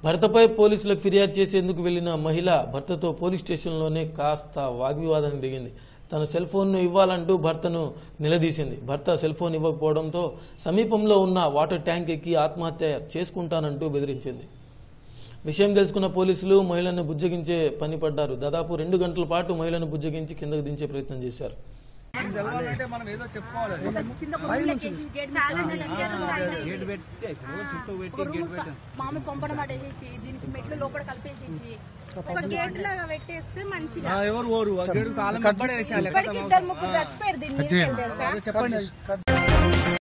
భర్తపై పోలీసులకు ఫిర్యాదు చేసేందుకు వెళ్లిన మహిళ భర్తతో పోలీస్ స్టేషన్లోనే కాస్త వాగ్వివాదానికి దిగింది. తన సెల్ ఫోన్ను ఇవ్వాలంటూ భర్తను నిలదీసింది. భర్త సెల్ ఫోన్ ఇవ్వకపోవడంతో సమీపంలో ఉన్న వాటర్ ట్యాంక్ ఎక్కి ఆత్మహత్య చేసుకుంటానంటూ బెదిరించింది. విషయం తెలుసుకున్న పోలీసులు మహిళను బుజ్జగించే పని పడ్డారు. దాదాపు 2 గంటల పాటు మహిళను బుజ్జగించి కిందకు దించే ప్రయత్నం చేశారు. మామి పంపడం పట్టేసి దీనికి మెట్లు లోపల కలిపేసేసి ఒక గేట్ లాగా పెట్టేస్తే మంచిగా ఎవరు 2 ముగ్గురు చచ్చిపోయారు. దీన్ని చెప్పండి.